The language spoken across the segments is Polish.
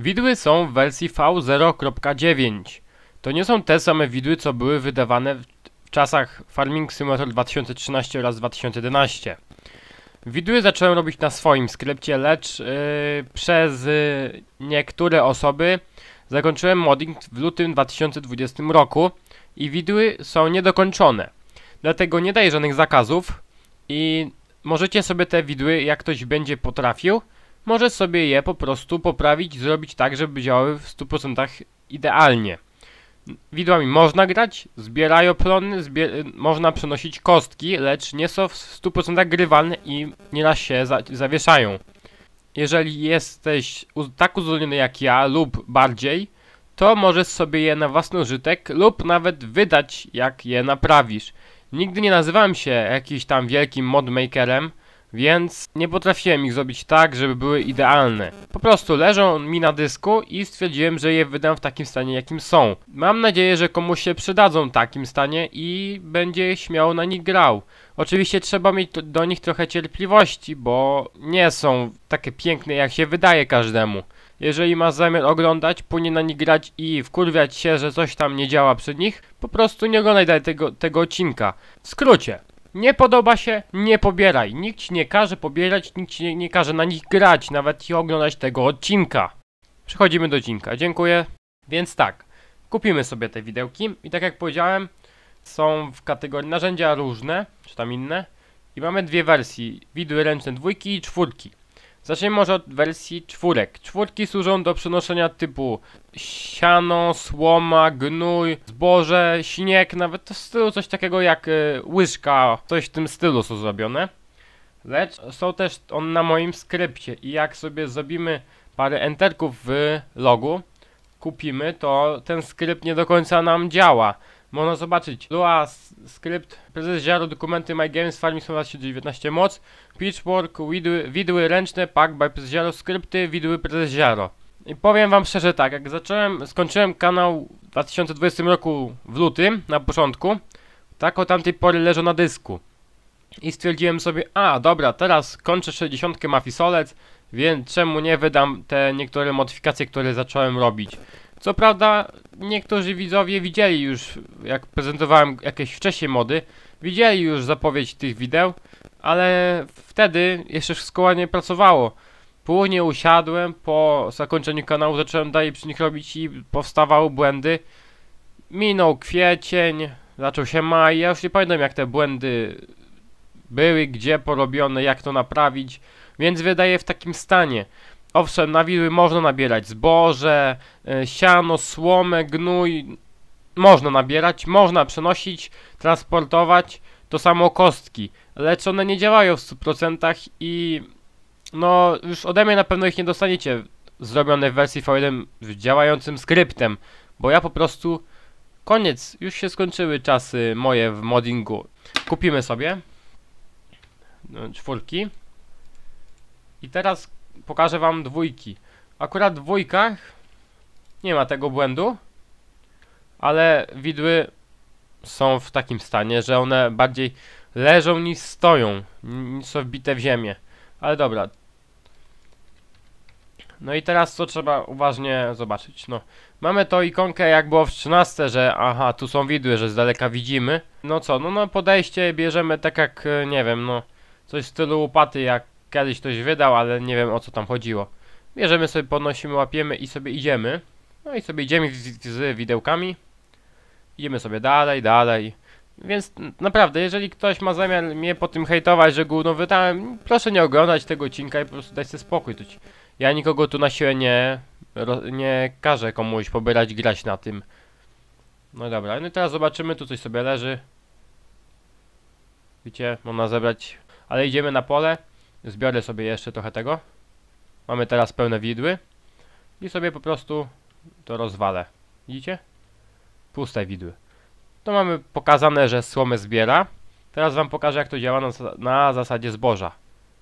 Widły są w wersji V0.9. To nie są te same widły, co były wydawane w czasach Farming Simulator 2013 oraz 2011. Widły zacząłem robić na swoim skrypcie, lecz przez niektóre osoby zakończyłem modding w lutym 2020 roku i widły są niedokończone. Dlatego nie daję żadnych zakazów i możecie sobie te widły, jak ktoś będzie potrafił, może sobie je po prostu poprawić, zrobić tak, żeby działały w 100% idealnie. Widłami można grać, zbierają plony, można przenosić kostki, lecz nie są w 100% grywalne i nieraz się zawieszają. Jeżeli jesteś tak uzdolniony jak ja lub bardziej, to możesz sobie je na własny użytek lub nawet wydać, jak je naprawisz. Nigdy nie nazywałem się jakiś tam wielkim modmakerem, więc nie potrafiłem ich zrobić tak, żeby były idealne. Po prostu leżą mi na dysku i stwierdziłem, że je wydam w takim stanie, jakim są. Mam nadzieję, że komuś się przydadzą w takim stanie i będzie śmiało na nich grał. Oczywiście trzeba mieć do nich trochę cierpliwości, bo nie są takie piękne, jak się wydaje każdemu. Jeżeli masz zamiar oglądać, później na nich grać i wkurwiać się, że coś tam nie działa przy nich, po prostu nie oglądaj tego odcinka. W skrócie. Nie podoba się, nie pobieraj. Nikt ci nie każe pobierać, nikt ci nie każe na nich grać, nawet i oglądać tego odcinka. Przechodzimy do odcinka, dziękuję. Więc tak, kupimy sobie te widełki i tak jak powiedziałem, są w kategorii narzędzia różne, czy tam inne. I mamy dwie wersje, widły ręczne 2 i 4. Zacznijmy może od wersji 4. 4 służą do przenoszenia typu siano, słoma, gnój, zboże, śnieg, nawet to w stylu coś takiego jak łyżka, coś w tym stylu są zrobione. Lecz są też on na moim skrypcie i jak sobie zrobimy parę enterków w logu, kupimy, to ten skrypt nie do końca nam działa. Można zobaczyć Lua skrypt, prezes Ziaro, dokumenty My Games, Farming Simulator 2019 moc, Pitchwork, widły ręczne, Pack by prezes Ziaro, skrypty, widły prezes Ziaro. I powiem wam szczerze tak, jak skończyłem kanał w 2020 roku w lutym, na początku, tak od tamtej pory leżą na dysku. I stwierdziłem sobie, dobra, teraz kończę 60 Mafisolec, więc czemu nie wydam te niektóre modyfikacje, które zacząłem robić. Co prawda, niektórzy widzowie widzieli już, jak prezentowałem jakieś wcześniej mody, widzieli już zapowiedź tych wideł, ale wtedy jeszcze wszystko ładnie pracowało. Później usiadłem, po zakończeniu kanału zacząłem dalej przy nich robić i powstawały błędy. Minął kwiecień, zaczął się maj, ja już nie pamiętam jak te błędy były, gdzie porobione, jak to naprawić, więc wydaje w takim stanie. Owszem, na widły można nabierać zboże, siano, słomę, gnój. Można nabierać, można przenosić, transportować. To samo kostki. Lecz one nie działają w 100% i no już ode mnie na pewno ich nie dostaniecie zrobione w wersji V1 działającym skryptem. Bo ja po prostu koniec, już się skończyły czasy moje w moddingu. Kupimy sobie 4. I teraz pokażę wam 2. Akurat w 2 nie ma tego błędu, ale widły są w takim stanie, że one bardziej leżą niż stoją, niż są wbite w ziemię. Ale dobra. No i teraz co trzeba uważnie zobaczyć. No, mamy tą ikonkę jak było w 13, że tu są widły, że z daleka widzimy. No co, no podejście bierzemy tak jak, nie wiem, no coś w stylu łopaty jak kiedyś ktoś wydał, ale nie wiem o co tam chodziło. Bierzemy sobie, podnosimy, łapiemy i sobie idziemy. No i sobie idziemy z widełkami. Idziemy sobie dalej. Więc naprawdę, jeżeli ktoś ma zamiar mnie po tym hejtować, że gówno wydałem, proszę nie oglądać tego odcinka i po prostu dać sobie spokój. Ja nikogo tu na siłę nie każę komuś pobierać, grać na tym. No dobra, no i teraz zobaczymy, tu coś sobie leży. Widzicie, można zebrać. Ale idziemy na pole. Zbiorę sobie jeszcze trochę tego. Mamy teraz pełne widły. I sobie po prostu to rozwalę. Widzicie? Puste widły. To mamy pokazane, że słomę zbiera. Teraz wam pokażę jak to działa na zasadzie zboża.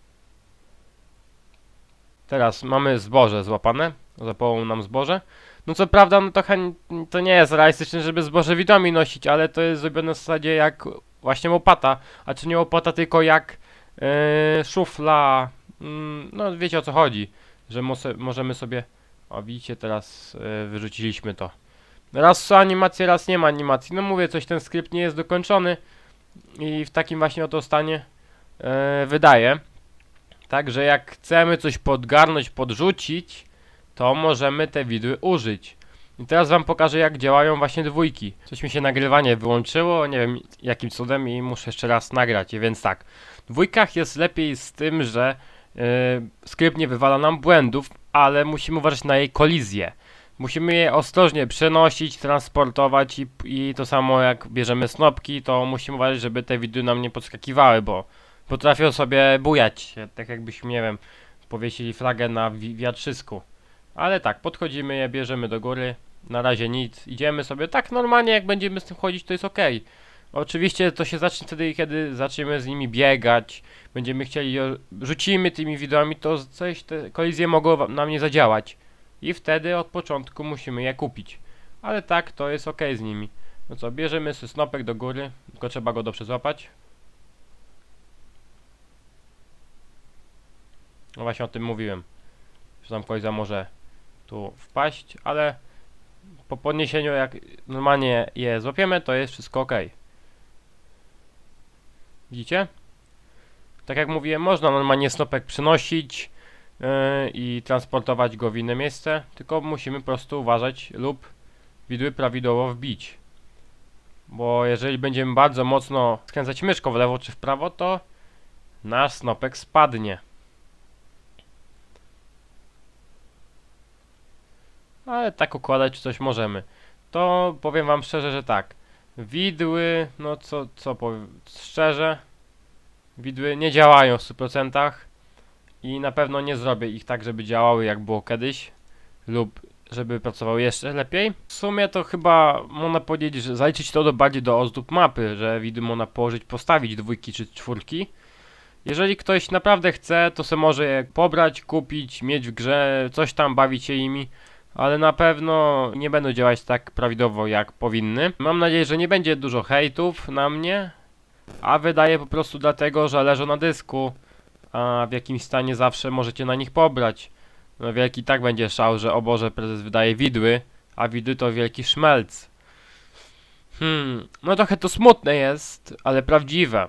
Teraz mamy zboże złapane. Zapało nam zboże. No co prawda, no to nie jest realistyczne, żeby zboże widłami nosić, ale to jest zrobione w zasadzie jak właśnie łopata. A czy nie łopata, tylko jak szufla. No wiecie o co chodzi. Że możemy sobie O, widzicie, teraz wyrzuciliśmy to. Raz są animacje, raz nie ma animacji. No mówię, coś ten skrypt nie jest dokończony i w takim właśnie oto stanie wydaje. Także jak chcemy coś podgarnąć, podrzucić, to możemy te widły użyć. I teraz wam pokażę, jak działają właśnie dwójki. Coś mi się nagrywanie wyłączyło, nie wiem jakim cudem, i muszę jeszcze raz nagrać, więc tak. W dwójkach jest lepiej z tym, że skrypt nie wywala nam błędów, ale musimy uważać na jej kolizję. Musimy je ostrożnie przenosić, transportować i to samo jak bierzemy snopki, to musimy uważać, żeby te widły nam nie podskakiwały, bo potrafią sobie bujać się, tak jakbyśmy, nie wiem, powiesili flagę na wiatrzysku. Ale tak, podchodzimy je, bierzemy do góry, na razie nic, idziemy sobie tak normalnie, jak będziemy z tym chodzić, to jest ok. Oczywiście to się zacznie wtedy, kiedy zaczniemy z nimi biegać, będziemy chcieli, rzucimy tymi widłami, to coś, te kolizje mogą na mnie zadziałać. I wtedy od początku musimy je kupić. Ale tak, to jest ok z nimi. No co, bierzemy snopek do góry, tylko trzeba go dobrze złapać. No właśnie o tym mówiłem, że tam kolizja może tu wpaść, ale po podniesieniu, jak normalnie je złapiemy, to jest wszystko ok. Widzicie? Tak jak mówiłem, można normalnie snopek przenosić i transportować go w inne miejsce, tylko musimy po prostu uważać lub widły prawidłowo wbić. Bo jeżeli będziemy bardzo mocno skręcać myszką w lewo czy w prawo, to nasz snopek spadnie. Ale tak układać czy coś możemy. To powiem wam szczerze, że tak. Widły, no co powiem szczerze, widły nie działają w 100% i na pewno nie zrobię ich tak, żeby działały jak było kiedyś, lub żeby pracowały jeszcze lepiej. W sumie to chyba można powiedzieć, że zaliczyć to bardziej do ozdób mapy, że widły można położyć, postawić dwójki czy czwórki. Jeżeli ktoś naprawdę chce, to se może je pobrać, kupić, mieć w grze, coś tam, bawić się imi, ale na pewno nie będą działać tak prawidłowo jak powinny. Mam nadzieję, że nie będzie dużo hejtów na mnie, a wydaje po prostu dlatego, że leżą na dysku, a w jakimś stanie zawsze możecie na nich pobrać. No wielki tak będzie szał, że o Boże, prezes wydaje widły, a widły to wielki szmelc. No trochę to smutne jest, ale prawdziwe.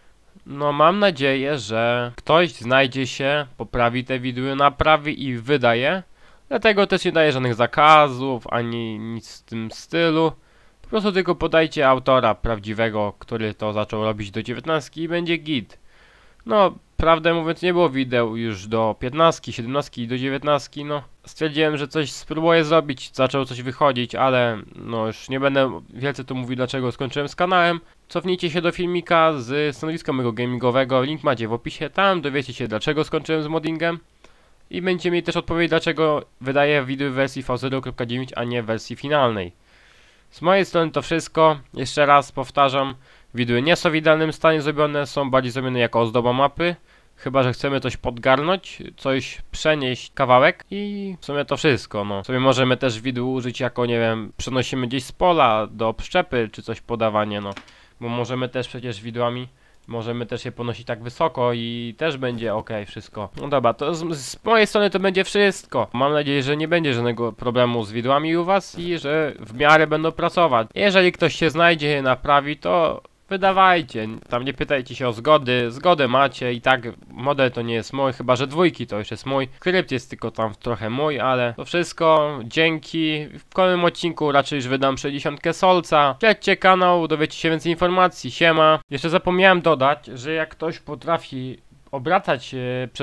No mam nadzieję, że ktoś znajdzie się, poprawi te widły, naprawi i wydaje. Dlatego też nie daję żadnych zakazów, ani nic w tym stylu. Po prostu tylko podajcie autora prawdziwego, który to zaczął robić do 19 i będzie git. No, prawdę mówiąc, nie było wideo już do 15, 17 i do 19, no. Stwierdziłem, że coś spróbuję zrobić, zaczęło coś wychodzić, ale no już nie będę wielce tu mówił, dlaczego skończyłem z kanałem. Cofnijcie się do filmika z stanowiska mojego gamingowego, link macie w opisie, tam dowiecie się, dlaczego skończyłem z moddingiem. I będziecie mieli też odpowiedź, dlaczego wydaję widły w wersji V0.9, a nie w wersji finalnej. Z mojej strony to wszystko. Jeszcze raz powtarzam, widły nie są w idealnym stanie zrobione, są bardziej zrobione jako ozdoba mapy. Chyba że chcemy coś podgarnąć, coś przenieść kawałek i w sumie to wszystko, no. Sobie możemy też widły użyć jako, nie wiem, przenosimy gdzieś z pola do przyczepy, czy coś podawanie, no. Bo możemy też przecież widłami, możemy też je ponosić tak wysoko i też będzie ok wszystko. No dobra, to z mojej strony to będzie wszystko. Mam nadzieję, że nie będzie żadnego problemu z widłami u was i że w miarę będą pracować. Jeżeli ktoś się znajdzie, je naprawi, to wydawajcie. Tam nie pytajcie się o zgody. Zgodę macie i tak model to nie jest mój, chyba że dwójki to już jest mój. Skrypt jest tylko tam trochę mój, ale to wszystko. Dzięki. W kolejnym odcinku raczej już wydam 60 solca. Śledźcie kanał, dowiecie się więcej informacji. Siema. Jeszcze zapomniałem dodać, że jak ktoś potrafi obracać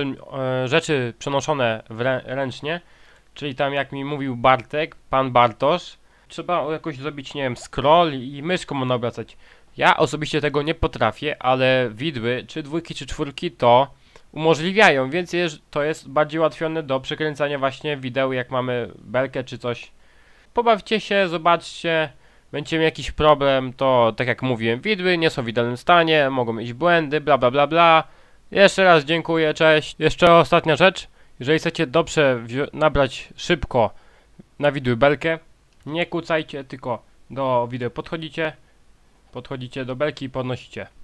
rzeczy przenoszone ręcznie, czyli tam jak mi mówił Bartek, pan Bartosz, trzeba jakoś zrobić, nie wiem, scroll i myszką można obracać. Ja osobiście tego nie potrafię, ale widły, czy dwójki, czy czwórki to umożliwiają, więc to jest bardziej ułatwione do przekręcania właśnie wideł, jak mamy belkę czy coś. Pobawcie się, zobaczcie, będziecie mieli jakiś problem, to tak jak mówiłem, widły nie są w idealnym stanie, mogą mieć błędy, bla bla bla bla. Jeszcze raz dziękuję, cześć. Jeszcze ostatnia rzecz, jeżeli chcecie dobrze nabrać szybko na widły belkę, nie kłócajcie, tylko do wideł podchodzicie do belki i podnosicie.